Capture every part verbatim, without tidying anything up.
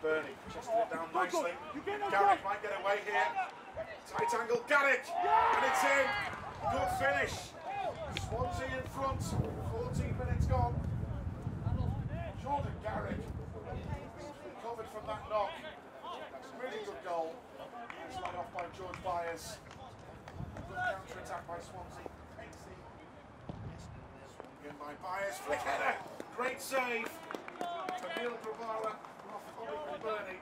McBurney chested it down nicely. Garrick might get away here. Tight angle, Garrick, and it's in. Good finish. Swansea in front. fourteen minutes gone. Jordan Garrick recovered from that knock. That's a really good goal. It's led off by George Byers. Good counter attack by Swansea. Swung in by Byers. Flick header. Great save. Camille Grabara off Ollie McBurney.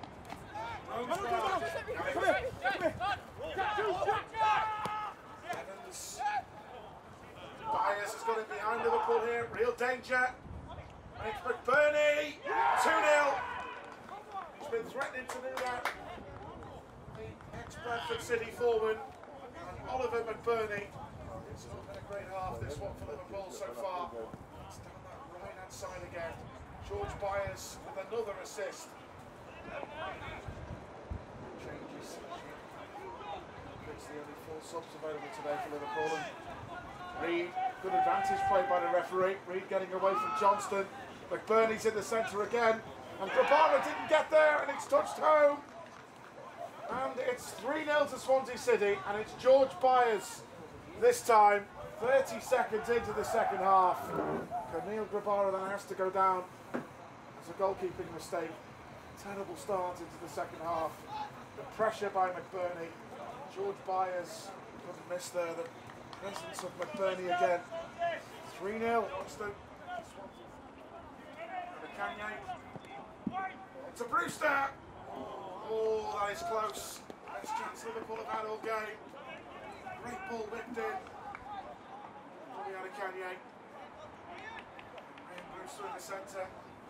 Evans. Byers has got it behind Liverpool here. Real danger. And it's McBurney. two nil. He's been threatening to do that. The ex-Bradford City forward. And Oliver McBurney. It's not been a great half, this one for Liverpool so far. It's down that right-hand side again. George Byers with another assist. Changes. It's the only four subs available today for Liverpool. And Reid, good advantage played by the referee. Reid getting away from Johnston. McBurney's in the centre again. And Grabara didn't get there, and it's touched home. And it's three nil to Swansea City, and it's George Byers this time, thirty seconds into the second half. Camille Grabara then has to go down as a goalkeeping mistake. Terrible start into the second half. The pressure by McBurney. George Byers couldn't miss there. The presence of McBurney again. three nil. It's a Brewster. Oh, that is close. Best chance Liverpool have had all game. Great ball whipped in. Coming out of Kanye. And Brewster in the centre.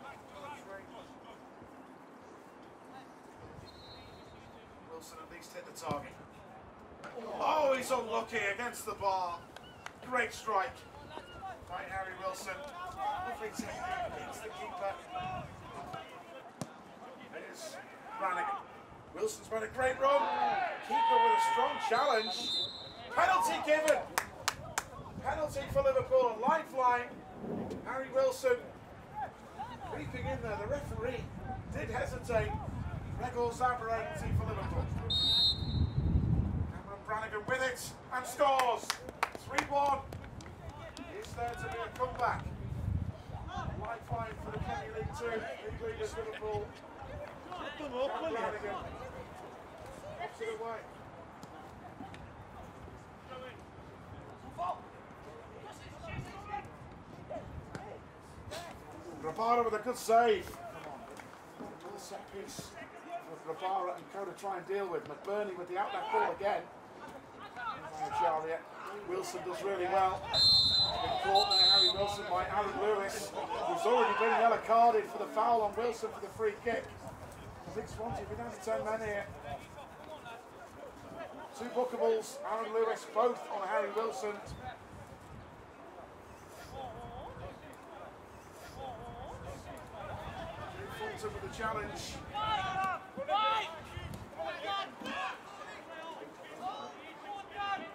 Wilson at least hit the target. Oh, he's unlucky against the bar. Great strike by Harry Wilson. Lovely technique against the keeper. Here's Brannigan. Wilson's made a great run. Keeper with a strong challenge. Penalty given. Penalty for Liverpool. A lifeline. Harry Wilson creeping in there. The referee did hesitate. Gregor Zabra penalty for Liverpool. Cameron Brannigan with it and scores. three one. Is there to be a comeback? Lifeline for the Premier League two. League leaders Liverpool. Cameron Brannigan. Puts it away. Grabara with a good save. Another set piece for Grabara and Co to try and deal with. McBurney with the outback ball again. Wilson does really well. Been caught there, Harry Wilson, by Aaron Lewis, who's already been yellow carded for the foul on Wilson for the free kick. I think Swansea will be down to ten men here. Two bookables, Aaron Lewis, both on Harry Wilson. Fulton with the challenge.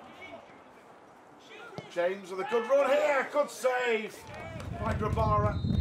James with a good run here, good save by Grabara.